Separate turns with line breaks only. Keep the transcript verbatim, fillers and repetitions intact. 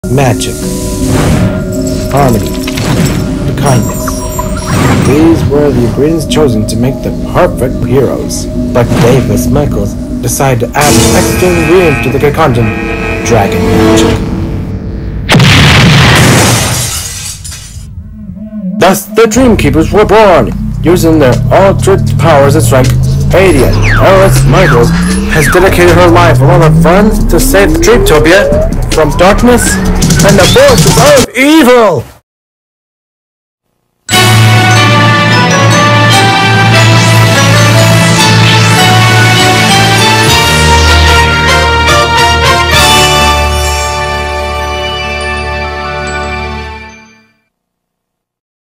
magic, harmony, and kindness. These were the ingredients chosen to make the perfect heroes. But Davis Michaels decided to add an extra ingredient to the concoction: dragon magic. Thus, the Dreamkeepers were born. Using their altered powers and strength, Adean, Davis Michaels, has dedicated her life along with fun to save Dreamtopia from darkness and the forces of evil!